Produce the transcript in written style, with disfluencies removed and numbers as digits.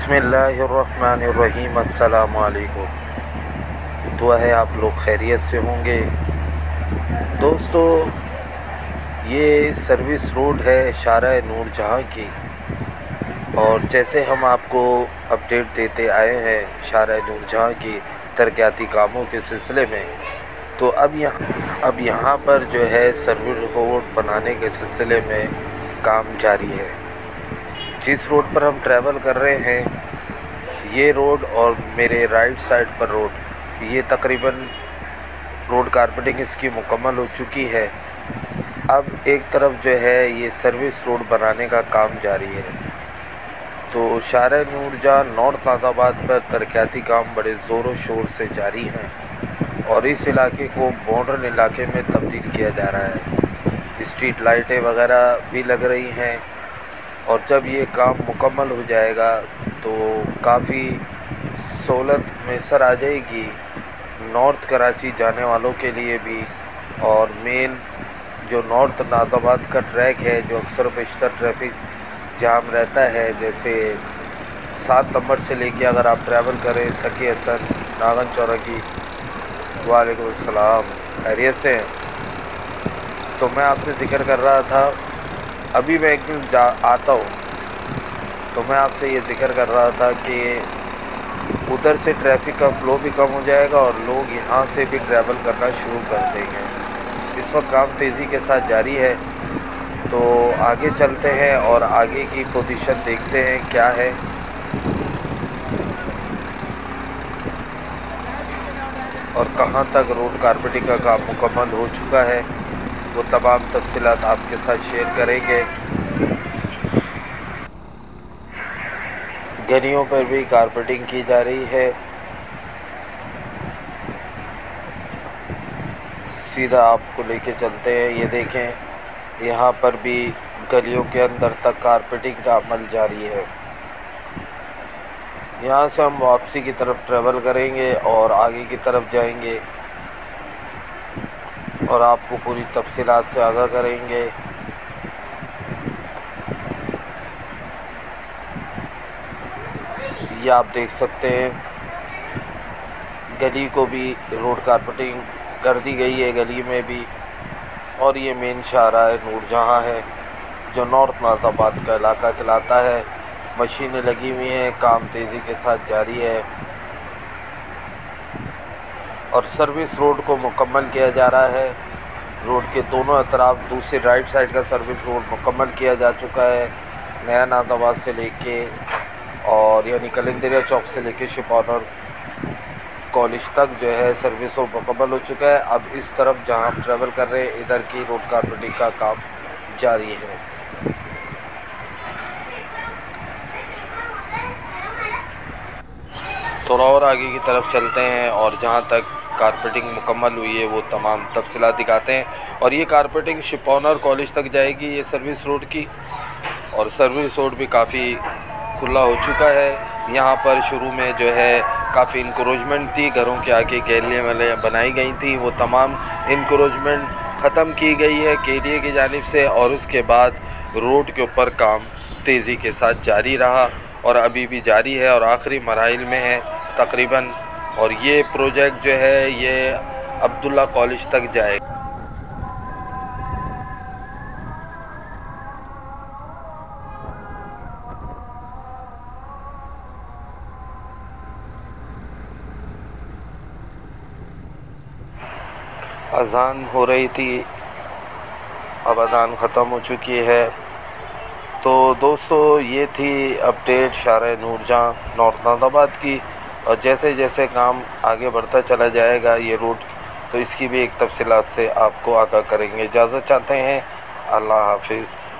बिस्मिल्लाहिर्रहमानिर्रहीम। अस्सलामु अलैकुम। दुआ है आप लोग खैरियत से होंगे। दोस्तों, ये सर्विस रोड है शारा नूरजहाँ की, और जैसे हम आपको अपडेट देते आए हैं शारा नूरजहाँ की तरक्याती कामों के सिलसिले में, तो अब यहाँ पर जो है सर्विस रोड बनाने के सिलसिले में काम जारी है। जिस रोड पर हम ट्रैवल कर रहे हैं, ये रोड और मेरे राइट साइड पर रोड, ये तकरीबन रोड कारपेटिंग इसकी मुकम्मल हो चुकी है। अब एक तरफ जो है ये सर्विस रोड बनाने का काम जारी है। तो शारा नूरजहाँ नॉर्थ नाज़ाबाद पर तरक्याती काम बड़े ज़ोर व शोर से जारी हैं और इस इलाके को मॉडर्न इलाके में तब्दील किया जा रहा है। स्ट्रीट लाइटें वगैरह भी लग रही हैं, और जब ये काम मुकम्मल हो जाएगा तो काफ़ी सहूलत मैसर आ जाएगी नॉर्थ कराची जाने वालों के लिए भी। और मेन जो नॉर्थ नाज़ाबाद का ट्रैक है, जो अक्सर बेशतर ट्रैफिक जाम रहता है, जैसे 7 नंबर से लेके अगर आप ट्रैवल करें सकी हसन नागन चौरकी। वालेकुम अस्सलाम, खैरियत से हैं? तो मैं आपसे ज़िक्र कर रहा था, अभी मैं एक मिनट आता हूँ। तो मैं आपसे ये ज़िक्र कर रहा था कि उधर से ट्रैफिक का फ़्लो भी कम हो जाएगा और लोग यहाँ से भी ट्रैवल करना शुरू कर देंगे। इस वक्त काम तेज़ी के साथ जारी है, तो आगे चलते हैं और आगे की पोजीशन देखते हैं क्या है। और कहाँ तक रोड कारपेटिंग का काम मुकम्मल हो चुका है, वो तमाम तफसीलात आपके साथ शेयर करेंगे। गलियों पर भी कारपेटिंग की जा रही है। सीधा आपको लेके चलते हैं। ये देखें, यहाँ पर भी गलियों के अंदर तक कारपेटिंग का अमल जारी है। यहाँ से हम वापसी की तरफ ट्रेवल करेंगे और आगे की तरफ जाएंगे और आपको पूरी तफसीलात से आगाह करेंगे। ये आप देख सकते हैं, गली को भी रोड कारपेटिंग कर दी गई है, गली में भी। और ये मेन शारा नूरजहाँ है जो नॉर्थ नाज़ाबाद का इलाका कहलाता है। मशीनें लगी हुई हैं, काम तेज़ी के साथ जारी है और सर्विस रोड को मुकम्मल किया जा रहा है। रोड के दोनों अतराफ, दूसरे राइट साइड का सर्विस रोड मुकम्मल किया जा चुका है। नया नाज़ाबाद से लेके और यानी कलिंदरिया चौक से लेके शिपॉनर कॉलेज तक जो है सर्विस रोड मुकम्मल हो चुका है। अब इस तरफ जहां हम ट्रैवल कर रहे हैं, इधर की रोड कारपेटिंग का काम जारी है। थोड़ा और आगे की तरफ चलते हैं और जहां तक कारपेटिंग मुकम्मल हुई है वो तमाम तफसीलात दिखाते हैं। और ये कारपेटिंग शिपॉनर कॉलेज तक जाएगी, ये सर्विस रोड की। और सर्विस रोड भी काफ़ी खुला हो चुका है। यहाँ पर शुरू में जो है काफ़ी इंक्रोचमेंट थी, घरों के आगे गैलरियाँ बनाई गई थी, वो तमाम इंक्रोचमेंट ख़त्म की गई है केडीए की जानिब से। और उसके बाद रोड के ऊपर काम तेज़ी के साथ जारी रहा और अभी भी जारी है और आखिरी मराहिल में है तकरीबन। और ये प्रोजेक्ट जो है ये अब्दुल्ला कॉलेज तक जाएगा। अज़ान हो रही थी, अब अज़ान ख़त्म हो चुकी है। तो दोस्तों, ये थी अपडेट शारा नूरजहाँ नॉर्थ नाज़ाबाद की। और जैसे जैसे काम आगे बढ़ता चला जाएगा ये रूट, तो इसकी भी एक तफसीलात से आपको आगाह करेंगे। इजाज़त चाहते हैं। अल्लाह हाफिज़।